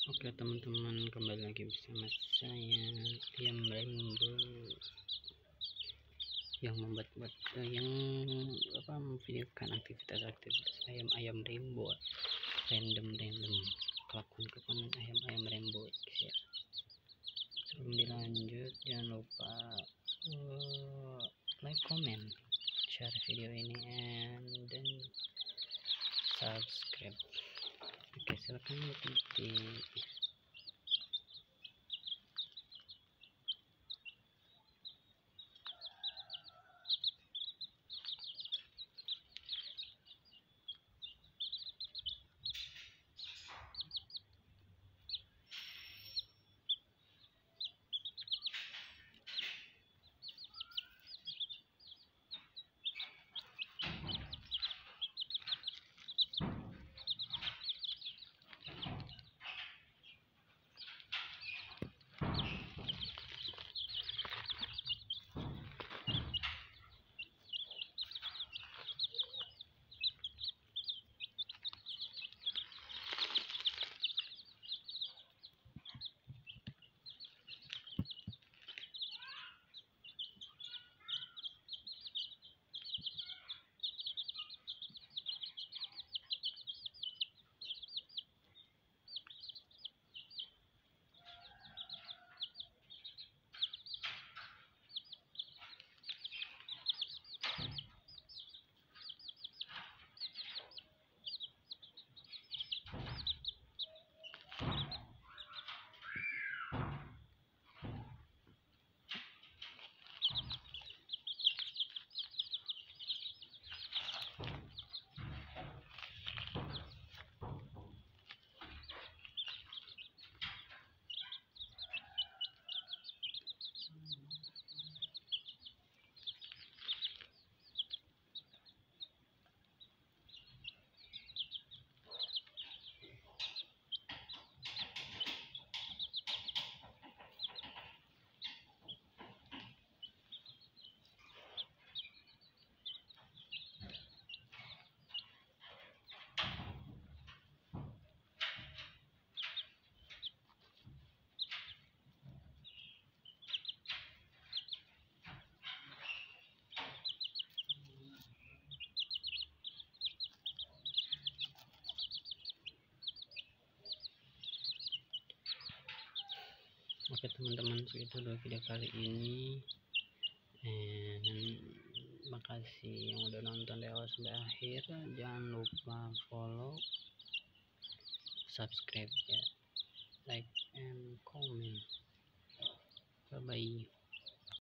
Oke teman-teman, kembali lagi bersama saya Ayam Rainbow yang memvideokan aktivitas ayam rainbow, random kelakuan ayam rainbow ya. Sebelum dilanjut, jangan lupa like, comment, share video ini, dan subscribe. Oke, silakan diikuti. Oke teman-teman, segitu dulu video kali ini, makasih yang udah nonton dari awal sampai akhir. Jangan lupa follow, subscribe ya, like and comment. Bye bye.